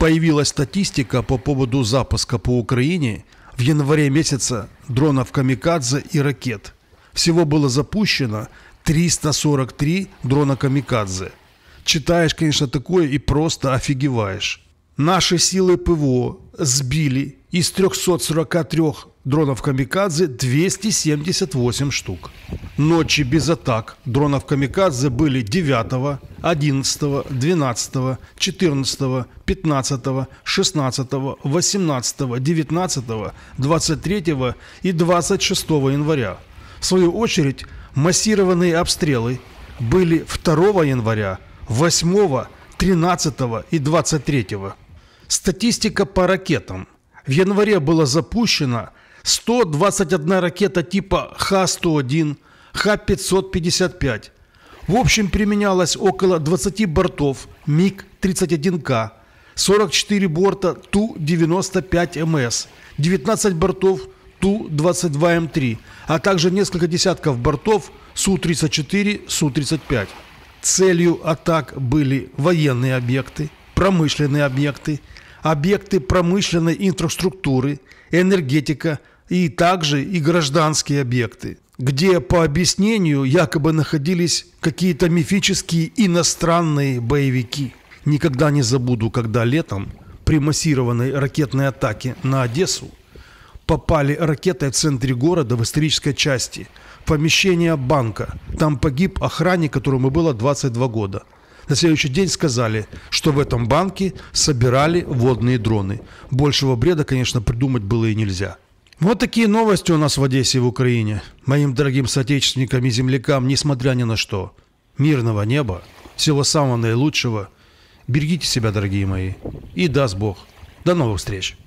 Появилась статистика по поводу запуска по Украине в январе месяце дронов «Камикадзе» и ракет. Всего было запущено 343 дрона «Камикадзе». Читаешь, конечно, такое и просто офигеваешь. Наши силы ПВО сбили из 343 дронов «Камикадзе» 278 штук. Ночи без атак дронов «Камикадзе» были 9, 11, 12, 14, 15, 16, 18, 19, 23 и 26 января. В свою очередь, массированные обстрелы были 2 января, 8, 13 и 23. Статистика по ракетам. В январе было запущено 121 ракета типа Х-101, Х-555. В общем, применялось около 20 бортов МиГ-31К, 44 борта Ту-95МС, 19 бортов Ту-22М3, а также несколько десятков бортов Су-34, Су-35. Целью атак были военные объекты, промышленные объекты, объекты промышленной инфраструктуры, энергетика и также и гражданские объекты, где, по объяснению, якобы находились какие-то мифические иностранные боевики. Никогда не забуду, когда летом при массированной ракетной атаке на Одессу попали ракетой в центре города в исторической части, в помещение банка. Там погиб охранник, которому было 22 года. На следующий день сказали, что в этом банке собирали водные дроны. Большего бреда, конечно, придумать было и нельзя. Вот такие новости у нас в Одессе и в Украине. Моим дорогим соотечественникам и землякам, несмотря ни на что, мирного неба, всего самого наилучшего. Берегите себя, дорогие мои. И даст Бог. До новых встреч.